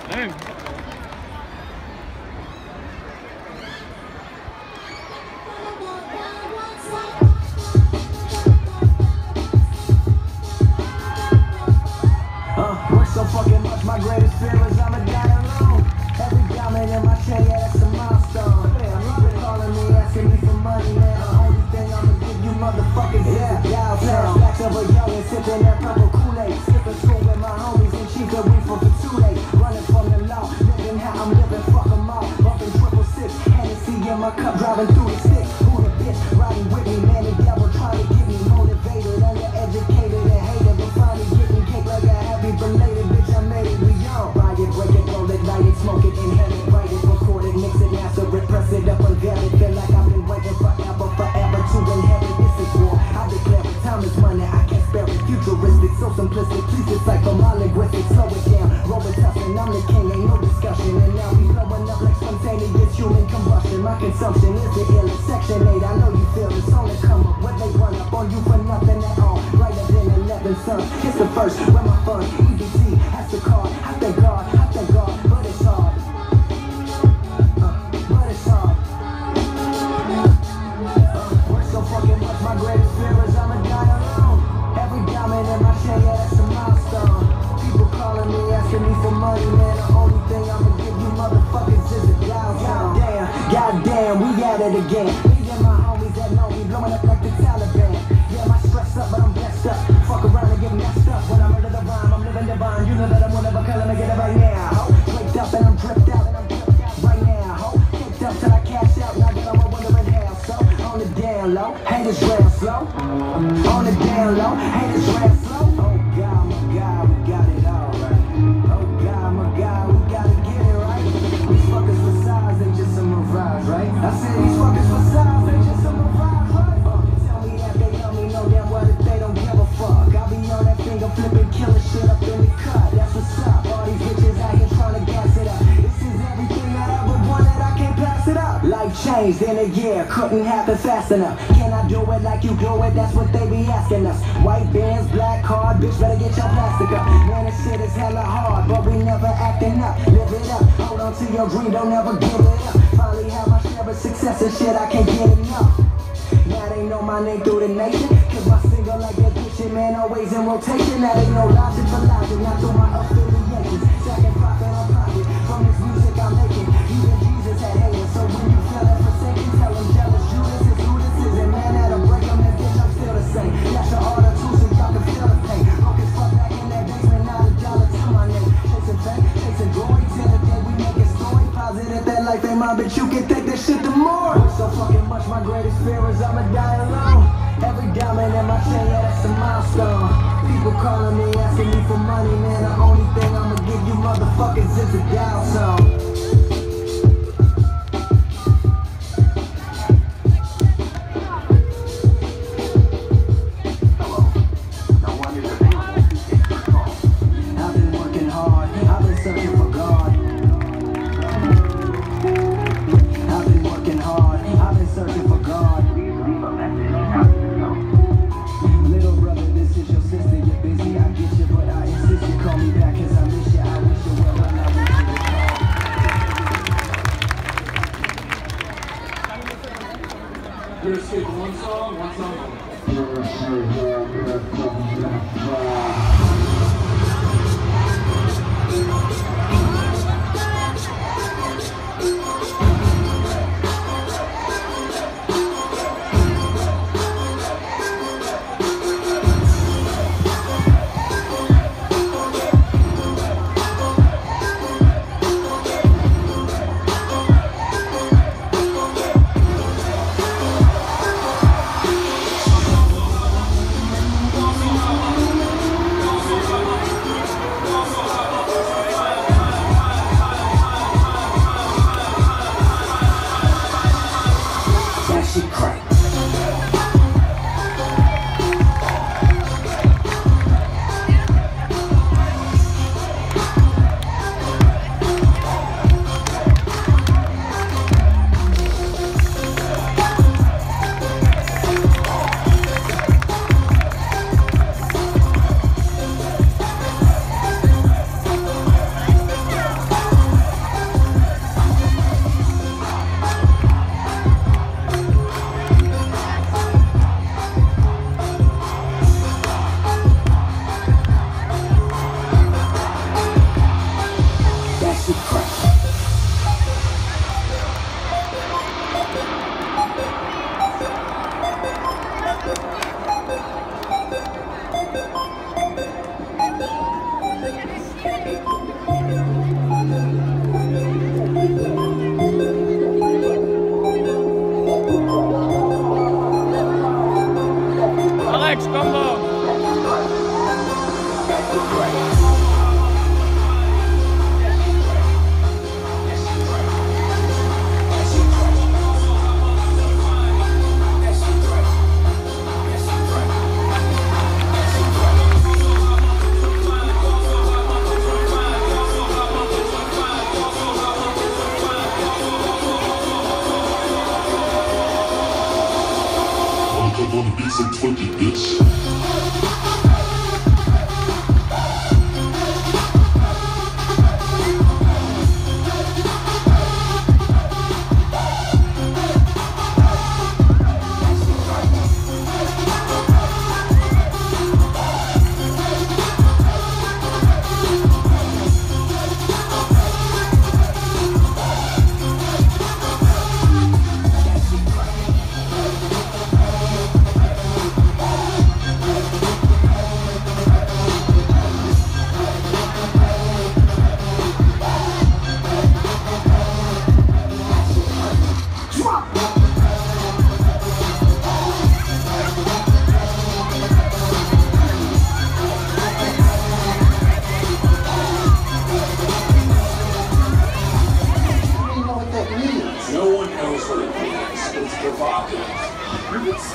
Damn. Work so fucking much, my greatest fear is I'ma die alone. Every diamond in my chain, yeah, that's a milestone. People calling me, asking me for money, man. The only thing I'ma give you motherfuckers is a dial tone. Flashbacks of a youngin' sipping that purple Kool-Aid. Skipping school with my homies and cheap that we for 2 days. Running from the law, living how I'm living, fuck 'em all. Bumping 666, Hennessy in my cup, driving through the sticks. Who the bitch riding with me, man? The devil trying to get me motivated, undereducated and hated, but finally getting cake like a happy belated bitch. I made it, we on. Buy it, break it, roll it, light it, smoke it, inhale it, write it, record it, mix it, master it, press it up, unveil it. Feel like I've been waiting forever to inherit. This is war. I declare it, time is money, I can't spare it. Futuristic, so simplistic, please decipher my linguistics. Slow it down, roll it tough, and I'm the king, ain't no discussion. And now we blowing up like spontaneous human combustion. My consumption is the illest. Section 8, I know you feel it's on the come up. When they run up on you for nothing at all, brighter than 11 suns. It's the first, where my fun, EBT, that's the card. I thank God, but it's hard. But it's hard. Work so fucking much, my greatest fear is I'ma die alone. Every diamond in my chain, yeah, that's a milestone. People calling me, asking me for money, man. The only thing I'ma give you motherfuckers is a dial tone. Goddamn, we at it again. Me and my homies that know me, blowing up like the Taliban. Yeah, my stress up, but I'm blessed up. Fuck around and get messed up. When I murder the rhyme, I'm living divine. You know that I'm one of a kind, let me get it right now, ho. Draped up and I'm dripped out, right now, ho. Kicked up till I cash out, now that I'm wondering how. So, on the down low, haters real slow. On the down low, haters real slow. Oh God, my God, we got it all right. Oh God, my God, we gotta get it right. These fuckers for size, they just a mirage, right? I said these fuckers for size, they just a mirage, right? Tell me that they love me, know damn well that they don't give a fuck. I be on that finger flipping, killing shit up in the cut. That's what's up. All these bitches out here trying to gas it up. This is everything I ever wanted, I can't pass it up. Life changed in a year, couldn't happen fast enough. Can I do it like you do it? That's what they be asking us. White bands, black card, bitch better get your plastic up. Man, this shit is hella hard, but we never acting up. Live it up, hold on to your dream, don't ever give it up. Finally have my share of success and shit, I can't get enough. Now they know my name through the nation, cause my single like that pushing, man, always in rotation. Now they know logic for logic, not through my affiliations. Second profit on profit, from this music I'm making. Even Jesus had haters, so when you feel that forsaken, tell them jealous Judas is who this is. And man, that'll break them, and bitch, I'm still the same. That's your order too, so y'all can feel the pain. Broke as fuck back in that basement, not a dollar to my name. Chasing fame, chasing glory, till the day we make a story. Positive that life ain't mine, but you can take that shit to more. Work so fucking much, my greatest fear is I'ma die alone. Every diamond in my chain, yeah, that's a milestone. People calling me, asking me for money, man. The only thing I'ma give you motherfuckers is a dial tone. I've been working hard, I've been searching for God. I've been working hard, I've been searching for God. Little brother, this is your sister, you're busy, I get you, but I insist you call me back, cause I miss you, I wish you well, and I wish you would call. Let's take one song.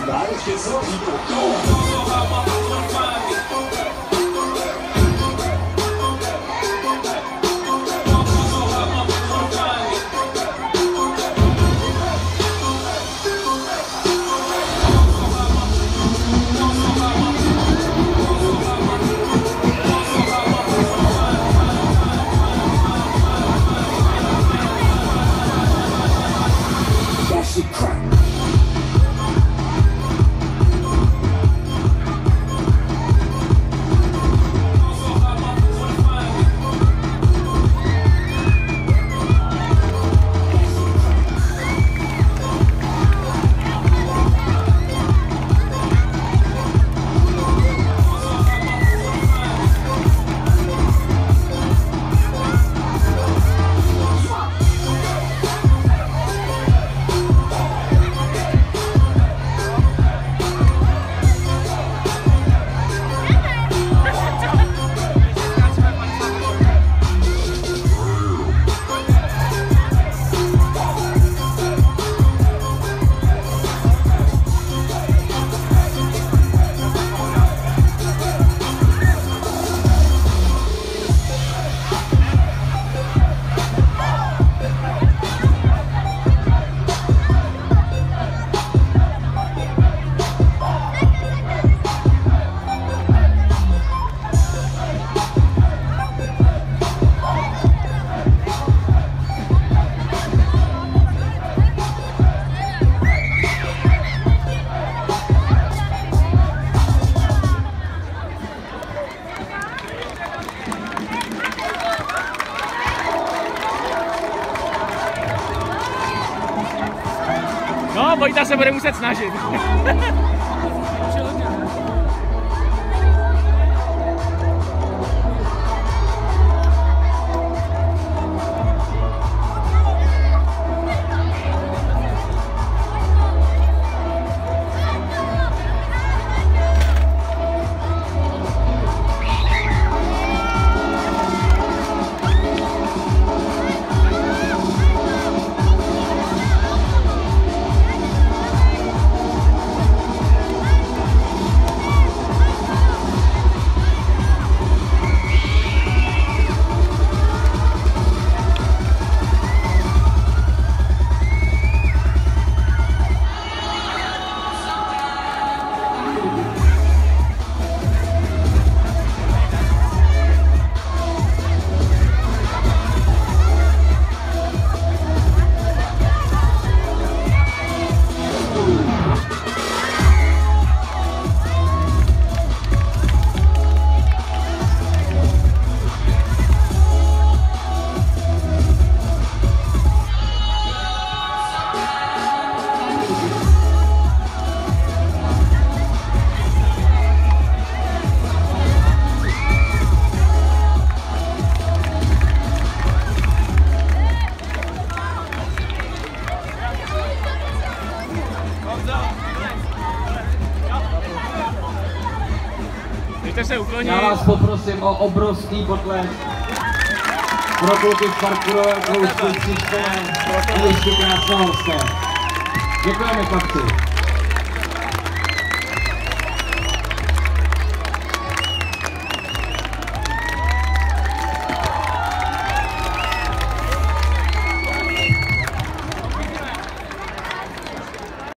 Guys, get some people. Go. That shit crack. No, Vojta se bude muset snažit. Já vás poprosím o obrovský potlesk pro kluky z parkourového kroužku příště a ještě krásného hosta. Děkujeme, chlapci.